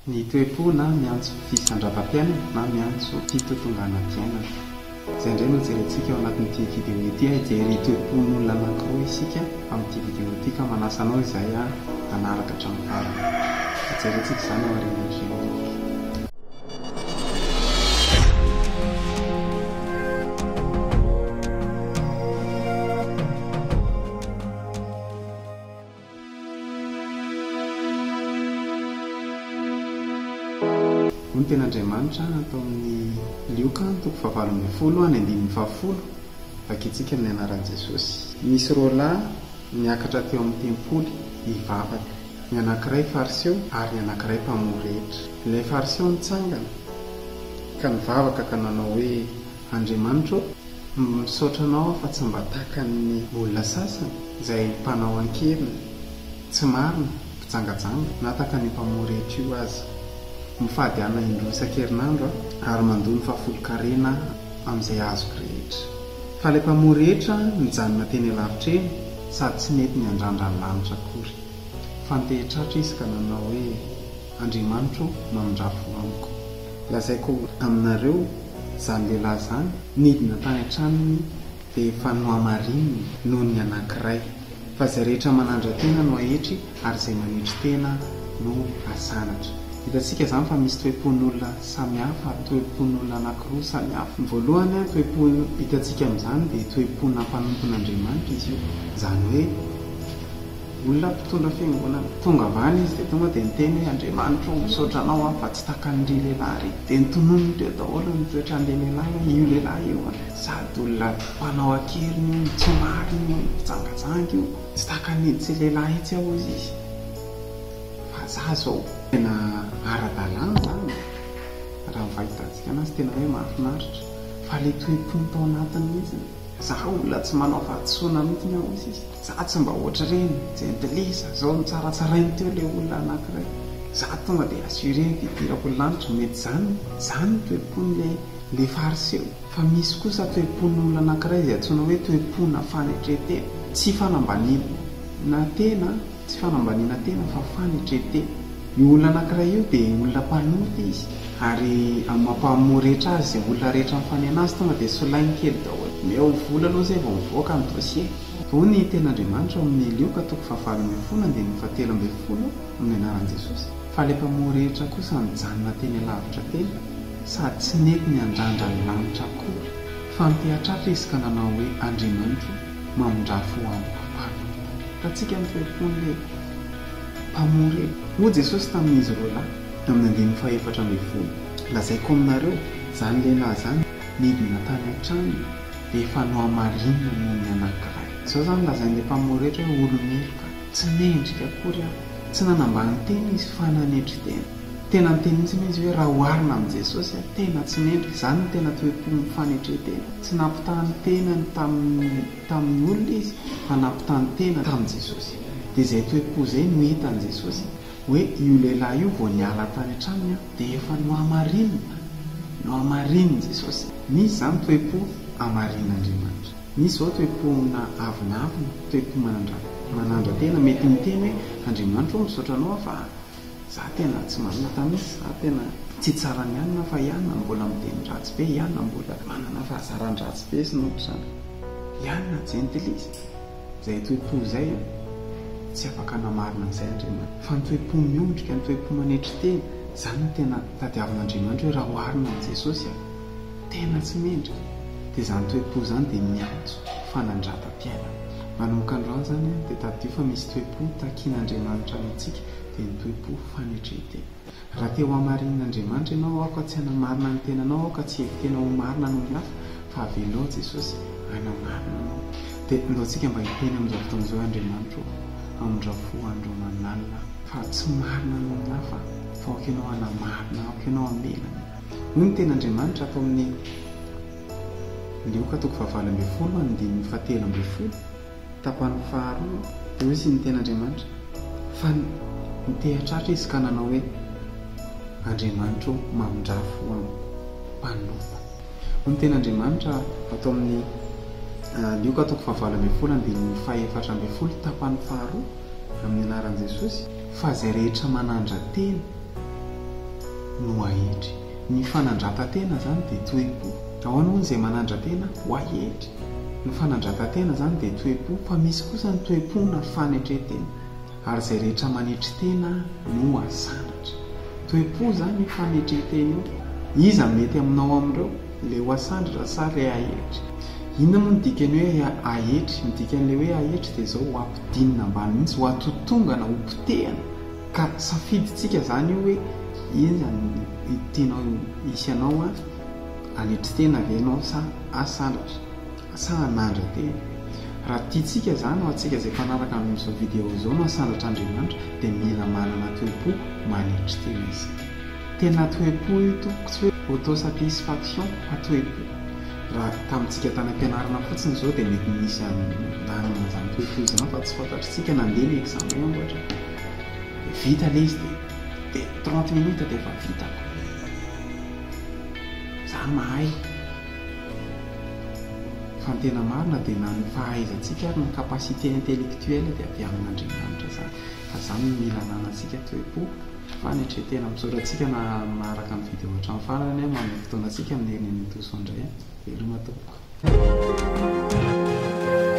Ny toe-po na miantso fisandravam-piainana na miantso fitotongana-piainana. Izay indray no jerentsika ao anatin'ity vidéo ity hijery toe-pon'olona anankiroa isika amin'ity vidéo ity ka manasa anao izay hanaraka hatramin'ny farany. Jerentsika izany ao aorianan'ireny. Ny ten'Andriamanitra atao amin'ny Lioka toko 7:20 any 10:10 vakitsika amin'ny anaran'i Jesosy. Misy roa lahy miakatra teo amin'ny tempoly hivavaka. Ny anankiray fariseo ary ny anankiray mpamory hevitra. Ilay fariseo nitsangana ka nivavaka ka nanao hoe: Andriamanitra, misaotra anao fa tsy mba takan'ny olona sasany izay mpanao ankerina, tsy marina, mpijangajanga na takan'ny mpamory hevitra io aza. Mifady ana indroa isan-kerinandro ary mandony fahafolon-karena amin'izay azoko rehetra. Fa ilay mpamory hevitra nijanona teny alavitra eny sady tsy mety ny andrandra ny lanitra akory. Fa nitehitratra izy ka nanao hoe: Andriamanitra, mamindrafo amiko. Lazaiko aminareo izany lehilahy izany nidina tany an-tranony dia efa nohamarininy noho ny anankiray. Fa izay rehetra manandra tena no ahetry ary izay manetry tena no asanatra. Hitantsika izany fa misy toe-pon'olona samihafa, toe-pon'olona anankiroa samihafa. Ny voalohany toe-po hitantsika amin'izany dia toe-pona mpanompon'Andriamanitra izy io. Izany hoe olona mpitondra fiangonana. Tonga avany izy dia tonga dia niteny hoe: Andriamanitra, misaotra anao fa tsy takan'ireo lehilahy. Dia nitonony teo daholo ny toetran'ilay lehilahy hoe io lehilahy io sady olona mpanao ankeriny io, tsy marina io, mpijangajanga io, tsy takan'itsy lehilahy itsy aho izy. Fa za zao tena ara-dalàna zany raha mivahitantsika anazy, tena hoe mahafinaritra. Fa ilay toe-pony tao anatiny mihitsy, za olona tsy manao vatosoana mihitsy aho izy. Za tsy mba ohatra reny jentilisa zao ny tsaratsarainy teo ilay olona anankiray. Za tonga dia assuré fidirako lanitra. Mety zany toe-pony le fariseo. Fa misy kosa toe-pon'olona anankiray izay antsoina hoe toe-pona fanetretena. Tsy fanambaniana tena, tsy fanambaniana tena fa fanetretena. Io olona anankiray io dia olona mpanoty izy, ary amin'ny mampamory rehetra azy izay olona rehetra mifanena azy tonga dia solainy kely daholo. Meo vola aloha izay vao mivoaka ny dossier. Ho ny ten'Andriamanitra amin'ny Lioka toko 7:20 dia 7:20 amin'ny anaran'i Jesosy. Fa ilay mpamory hevitra kosa nijanona teny alavitra teny sady tsy nety ny andrandra ny lanitra akory. Fa nitehatratra izy ka nanao hoe: Andriamanitra, mamindrafo amiko mpano. Hitantsika ny toe-pon'ilay mpamory hevitra. Moa Jesosy tamin'izy roa lahy amin'ny 14:20. Lazaiko aminareo izany lehilahy izany nidina tany an-trano dia efa nohamarinina noho ny anankiray. Izao izany lazain'ilay mpamory hevitra hoe olo-meloka, tsy nendrika akory aho, tsy nanambany tena izy fa nanetry tena. Tena niteny mihitsy izy hoe raha oharina amin'i Jesosy tena tsy nendrika. Izany no tena toe-pony fanetretena. Tsy nampitany tena tamin'ny olona izy fa nampitany tena tamin'i Jesosy. Dia izay toe-po izay no hitan'i Jesosy hoe io lehilahy io vao niala tany an-tranony dia efa nohamarininy Jesosy. Misy izany toe-po hamarin'Andriamanitra. Misy zao toe-pona avinavina, toe-po manandra tena. Mety miteny hoe: Andriamanitra, misaotra anao fa za tena tsy manana tamisy, za tena tsy tsara ny anina fa ianona mbola miteny ratsy be, ianona mbola manana fahazaran-dratsy be sy notrany, ianona jentilisa. Izay toe-po izay tsy afaka namarina an'izay Andriamanitra. Fa ny toe-po miondrika, ny toe-po manetry tena, izany no tena tadiavin'Andriamanitra hoe raha oharina amin'i Jesosy tena tsy mendrika. Dia izany toe-po izany dia miantso fanandratam-piainana. Manomboka androany izany dia taddio fa misy toe-po takian'Andriamanitra amintsika dia ny toe-po fanetretena. Raha te ho hamarin'Andriamanitra ianao aoka tsy hanamarina ny tenanao, aoka tsy hevitena ho marina noho ny hafa, fa avelao Jesosy hanamarina anao. Dia ilaontsika mba hiteny amin'izao fotoana izao: Andriamanitra, amindrafo andro manalina fa tsy marina noho ny hafa, fa aoka ianao hanamarina, aoka ianao hamelana. Hoy ny ten'Andriamanitra atao amin'ny Lioka toko 7:20 7:20 tapany faharoa. Dia hoy ny ten'Andriamanitra fa nitehatratra izy ka nanao hoe: Andriamanitra, mamindrafo amiko mpanompo. Hoy ny ten'Andriamanitra atao amin'ny Lioka toko 7:20 tapany faharoa amin'ny anaran'i Jesosy. Fa izay rehetra manandra tena no ahitry. Ny fanandratantena zany dia toe-po. Ao aloha izay manandra-tena ho ahitry. Ny fanandratantena zany dia toe-po, fa misy kosa ny toe-po na fanetretena. Ary izay rehetra manetry tena no asandratra. Toe-po zany ny fanetretena io. Iza mety aminao amin'ireo ilay ho asandratra sa ilay ahitry. Inona moa ny dikany hoe ahitry? Ny dikan'ilay hoe ahitry dia izao ho ampidinina ambany mihitsy, ho atotongana, ho potehana. Ka safiditsika zany io hoe iza ny tianao hisy anao anetry tena ve ianao sa asandratra sa hanandra-tena. Raha tiantsika zany ho antsika izay mpanaraka amin'izao vidéo izao no asandratra Andriamanitra dia mila manana toe-po manetry tena izy. Tena toe-po io tompoko, tsy hoe auto-satisfaction fa toe-po. Raha tamintsika tany am-pianarana fotsiny izao dia mety misy nanana izany toe-po izany fa tsy fantatritsika nandeha ny examen ohatra. Vita ilay izy dia 30 minutes dia efa vitako. Za mahay. Fa ny tena marina dia na ny fahaizantsika ary ny capacité intellectuelle dia avy amin'Andriamanitra zany. Fa zany mila nanantsika toe-po fanetretena. Misaotra na maharaka ny vidéo hatramin'ny farany manome fotoanantsika amin'ny herin'ny toso indray. Veloma tompoko.